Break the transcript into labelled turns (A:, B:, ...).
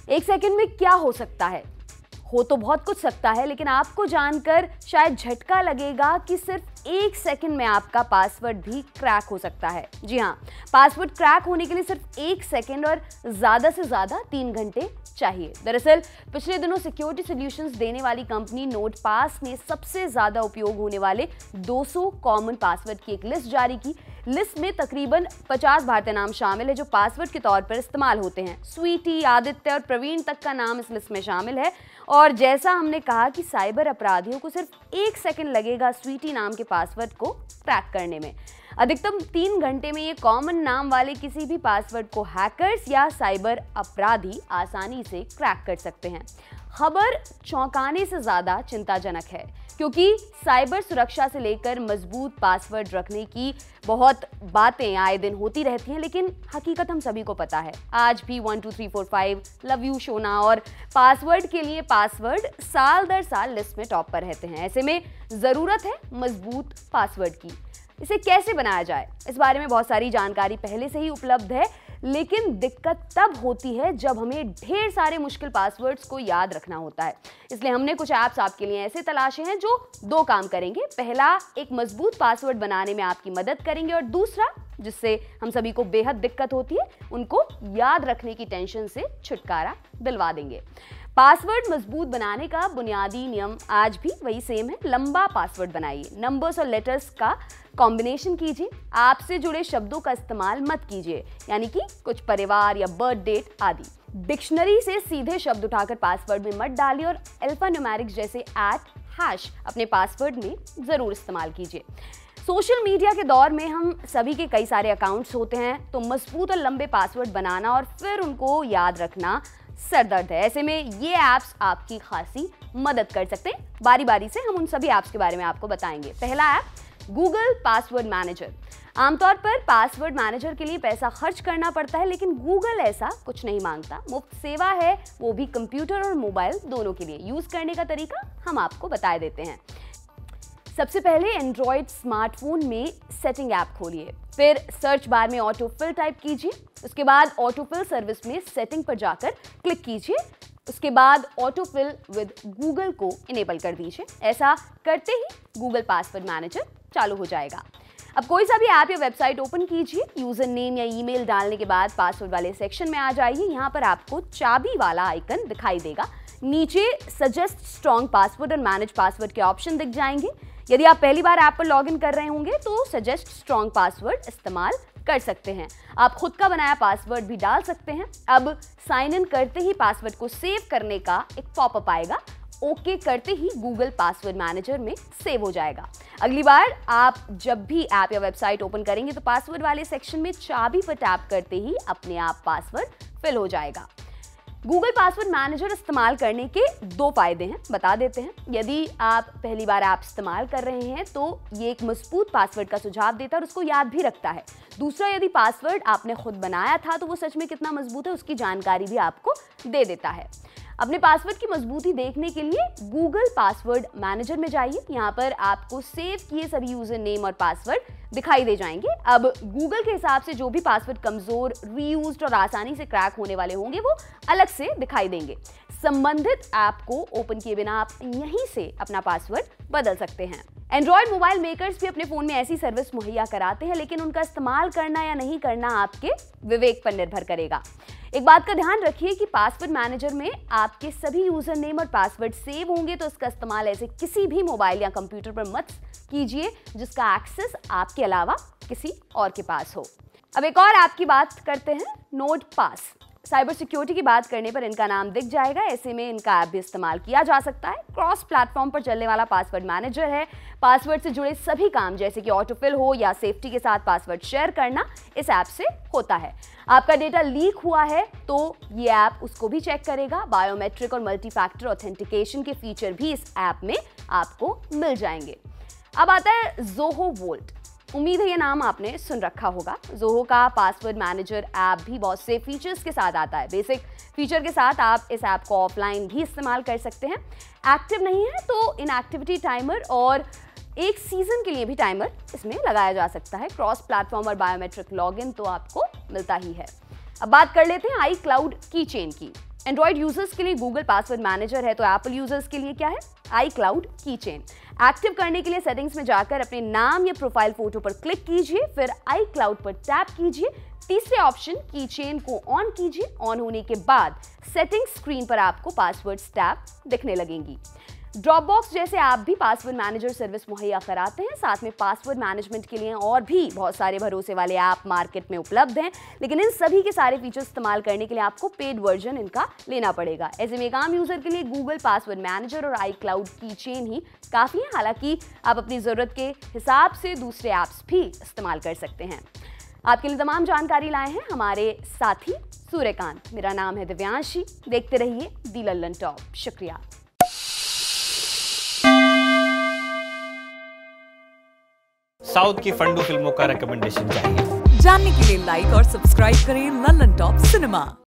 A: एक सेकंड में क्या हो सकता है? हो तो बहुत कुछ सकता है, लेकिन आपको जानकर शायद झटका लगेगा कि सिर्फ एक सेकंड में आपका पासवर्ड भी क्रैक हो सकता है। जी हाँ, पासवर्ड क्रैक होने के लिए सिर्फ एक सेकंड और ज़्यादा से ज़्यादा 3 घंटे चाहिए। दरअसल पिछले दिनों सिक्योरिटी सॉल्यूशंस देने वाली कंपनी नोटपास ने सबसे ज़्यादा उपयोग होने वाले 200 कॉमन पासवर्ड की एक लिस्ट जारी की। लिस्ट में तकरीबन 50 भारतीय नाम शामिल है जो पासवर्ड के तौर पर इस्तेमाल होते हैं। स्वीटी, आदित्य और प्रवीण तक का नाम इस लिस्ट में शामिल है। और जैसा हमने कहा कि साइबर अपराधियों को सिर्फ एक सेकंड लगेगा स्वीटी नाम के पासवर्ड को क्रैक करने में। अधिकतम 3 घंटे में ये कॉमन नाम वाले किसी भी पासवर्ड को हैकर्स या साइबर अपराधी आसानी से क्रैक कर सकते हैं। खबर चौंकाने से ज़्यादा चिंताजनक है, क्योंकि साइबर सुरक्षा से लेकर मजबूत पासवर्ड रखने की बहुत बातें आए दिन होती रहती हैं, लेकिन हकीकत हम सभी को पता है। आज भी 1 2 3 4 5 लव यू शोना और पासवर्ड के लिए पासवर्ड साल दर साल लिस्ट में टॉप पर रहते हैं। ऐसे में ज़रूरत है मजबूत पासवर्ड की। इसे कैसे बनाया जाए, इस बारे में बहुत सारी जानकारी पहले से ही उपलब्ध है, लेकिन दिक्कत तब होती है जब हमें ढेर सारे मुश्किल पासवर्ड्स को याद रखना होता है। इसलिए हमने कुछ ऐप्स आपके लिए ऐसे तलाशे हैं जो 2 काम करेंगे। पहला, एक मजबूत पासवर्ड बनाने में आपकी मदद करेंगे, और दूसरा, जिससे हम सभी को बेहद दिक्कत होती है, उनको याद रखने की टेंशन से छुटकारा दिलवा देंगे। पासवर्ड मजबूत बनाने का बुनियादी नियम आज भी वही सेम है। लंबा पासवर्ड बनाइए, नंबर्स और लेटर्स का कॉम्बिनेशन कीजिए, आपसे जुड़े शब्दों का इस्तेमाल मत कीजिए, यानी कि कुछ परिवार या बर्थ डेट आदि। डिक्शनरी से सीधे शब्द उठाकर पासवर्ड में मत डालिए, और अल्फान्यूमेरिक्स जैसे @ अपने पासवर्ड में जरूर इस्तेमाल कीजिए। सोशल मीडिया के दौर में हम सभी के कई सारे अकाउंट्स होते हैं, तो मजबूत और लंबे पासवर्ड बनाना और फिर उनको याद रखना सरदर्द है। ऐसे में ये ऐप्स आपकी खासी मदद कर सकते हैं। बारी बारी से हम उन सभी ऐप्स के बारे में आपको बताएंगे। पहला ऐप, गूगल पासवर्ड मैनेजर। आमतौर पर पासवर्ड मैनेजर के लिए पैसा खर्च करना पड़ता है, लेकिन गूगल ऐसा कुछ नहीं मांगता। मुफ्त सेवा है, वो भी कंप्यूटर और मोबाइल दोनों के लिए। यूज करने का तरीका हम आपको बता देते हैं। सबसे पहले एंड्रॉयड स्मार्टफोन में सेटिंग ऐप खोलिए, फिर सर्च बार में ऑटोफिल टाइप कीजिए। उसके बाद ऑटोफिल सर्विस में सेटिंग पर जाकर क्लिक कीजिए। उसके बाद ऑटोफिल विद गूगल को इनेबल कर दीजिए। ऐसा करते ही गूगल पासवर्ड मैनेजर चालू हो जाएगा। अब कोई सा भी ऐप या वेबसाइट ओपन कीजिए, यूजर नेम या ईमेल डालने के बाद पासवर्ड वाले सेक्शन में आ जाइए। यहाँ पर आपको चाबी वाला आइकन दिखाई देगा। नीचे सजेस्ट स्ट्रॉन्ग पासवर्ड और मैनेज पासवर्ड के ऑप्शन दिख जाएंगे। यदि आप पहली बार ऐप पर लॉगिन कर रहे होंगे तो सजेस्ट स्ट्रॉन्ग पासवर्ड इस्तेमाल कर सकते हैं। आप खुद का बनाया पासवर्ड भी डाल सकते हैं। अब साइन इन करते ही पासवर्ड को सेव करने का एक पॉपअप आएगा। ओके करते ही गूगल पासवर्ड मैनेजर में सेव हो जाएगा। अगली बार आप जब भी ऐप या वेबसाइट ओपन करेंगे तो पासवर्ड वाले सेक्शन में चाबी पर टैप करते ही अपने आप पासवर्ड फिल हो जाएगा। गूगल पासवर्ड मैनेजर इस्तेमाल करने के 2 फायदे हैं, बता देते हैं। यदि आप पहली बार ऐप इस्तेमाल कर रहे हैं तो ये एक मजबूत पासवर्ड का सुझाव देता है और उसको याद भी रखता है। दूसरा, यदि पासवर्ड आपने खुद बनाया था तो वो सच में कितना मजबूत है उसकी जानकारी भी आपको दे देता है। अपने पासवर्ड की मजबूती देखने के लिए गूगल पासवर्ड मैनेजर में जाइए। यहाँ पर आपको सेव किए सभी यूजर नेम और पासवर्ड दिखाई दे जाएंगे। अब गूगल के हिसाब से जो भी पासवर्ड कमजोर, रीयूज्ड और आसानी से क्रैक होने वाले होंगे वो अलग से दिखाई देंगे। संबंधित ऐप को ओपन किए बिना आप यहीं से अपना पासवर्ड बदल सकते हैं। एंड्रॉयड मोबाइल मेकर्स भी अपने फोन में ऐसी सर्विस मुहैया कराते हैं, लेकिन उनका इस्तेमाल करना या नहीं करना आपके विवेक पर निर्भर करेगा। एक बात का ध्यान रखिए कि पासवर्ड मैनेजर में आपके सभी यूजर नेम और पासवर्ड सेव होंगे, तो इसका इस्तेमाल ऐसे किसी भी मोबाइल या कंप्यूटर पर मत कीजिए जिसका एक्सेस आपके अलावा किसी और के पास हो। अब एक और ऐप की बात करते हैं, नोटपास। साइबर सिक्योरिटी की बात करने पर इनका नाम दिख जाएगा। ऐसे में इनका ऐप भी इस्तेमाल किया जा सकता है। क्रॉस प्लेटफॉर्म पर चलने वाला पासवर्ड मैनेजर है। पासवर्ड से जुड़े सभी काम जैसे कि ऑटोफिल हो या सेफ्टी के साथ पासवर्ड शेयर करना इस ऐप से होता है। आपका डेटा लीक हुआ है तो ये ऐप उसको भी चेक करेगा। बायोमेट्रिक और मल्टी फैक्टर ऑथेंटिकेशन के फीचर भी इस ऐप में आपको मिल जाएंगे। अब आता है ज़ोहो वोल्ट। उम्मीद है ये नाम आपने सुन रखा होगा। ज़ोहो का पासवर्ड मैनेजर ऐप भी बहुत से फीचर्स के साथ आता है। बेसिक फीचर के साथ आप इस ऐप को ऑफलाइन भी इस्तेमाल कर सकते हैं। एक्टिव नहीं है तो इनएक्टिविटी टाइमर और एक सीजन के लिए भी टाइमर इसमें लगाया जा सकता है। क्रॉस प्लेटफॉर्म और बायोमेट्रिक लॉगिन तो आपको मिलता ही है। अब बात कर लेते हैं iCloud कीचेन की। एंड्रॉइड यूजर्स के लिए गूगल पासवर्ड मैनेजर है, तो एप्पल यूजर्स के लिए क्या है? iCloud kitchen. एक्टिव करने के लिए सेटिंग्स में जाकर अपने नाम या प्रोफाइल फोटो पर क्लिक कीजिए, फिर iCloud पर टैप कीजिए, तीसरे ऑप्शन कीचेन को ऑन कीजिए। ऑन होने के बाद सेटिंग्स स्क्रीन पर आपको पासवर्ड्स टैब दिखने लगेंगी। ड्रॉपबॉक्स जैसे आप भी पासवर्ड मैनेजर सर्विस मुहैया कराते हैं। साथ में पासवर्ड मैनेजमेंट के लिए और भी बहुत सारे भरोसे वाले ऐप मार्केट में उपलब्ध हैं, लेकिन इन सभी के सारे फीचर्स इस्तेमाल करने के लिए आपको पेड वर्जन इनका लेना पड़ेगा। ऐसे में एक आम यूजर के लिए गूगल पासवर्ड मैनेजर और iCloud कीचेन ही काफ़ी है। हालांकि आप अपनी ज़रूरत के हिसाब से दूसरे ऐप्स भी इस्तेमाल कर सकते हैं। आपके लिए तमाम जानकारी लाए हैं हमारे साथी सूर्यकांत। मेरा नाम है दिव्यांशी। देखते रहिए दी लल्लन टॉप। शुक्रिया।
B: साउथ की फंडू फिल्मों का रिकमेंडेशन चाहिए?
C: जानने के लिए लाइक और सब्सक्राइब करें लल्लन टॉप सिनेमा।